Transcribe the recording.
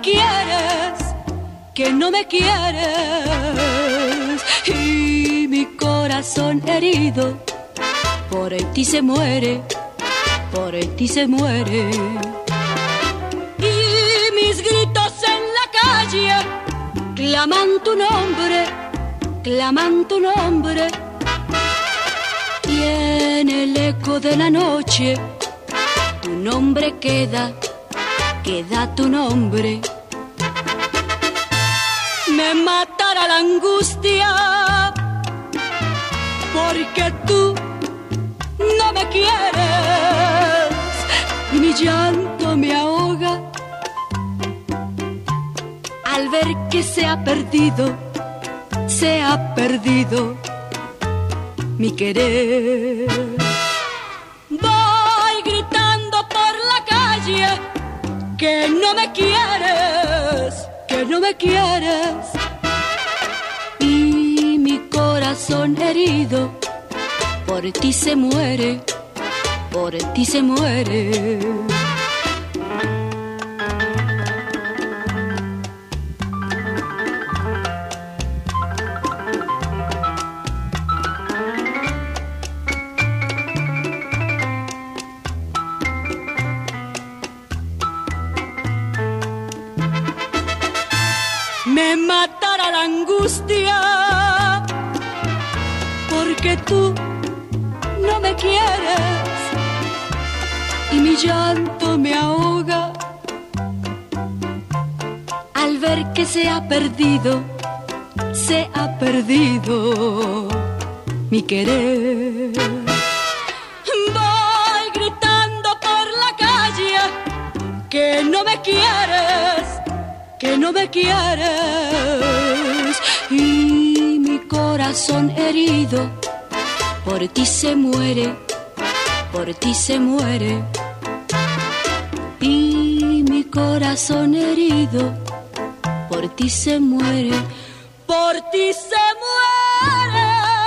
quieres, que no me quieres. Y mi corazón herido por ti se muere, por ti se muere. Y mis gritos en la calle claman tu nombre, claman tu nombre. Y en el eco de la noche tu nombre queda, queda tu nombre. Me matará la angustia porque tú no me quieres y mi llanto me ahoga al ver que se ha perdido mi querer. Voy gritando por la calle que no me quieres, que no me quieres. Y mi corazón herido por ti se muere, por ti se muere. Me matará la angustia porque tú no me quieres y mi llanto me ahoga al ver que se ha perdido mi querer. Voy gritando por la calle que no me quieres, que no me quieres. Y mi corazón herido por ti se muere, por ti se muere. Y mi corazón herido por ti se muere, por ti se muere.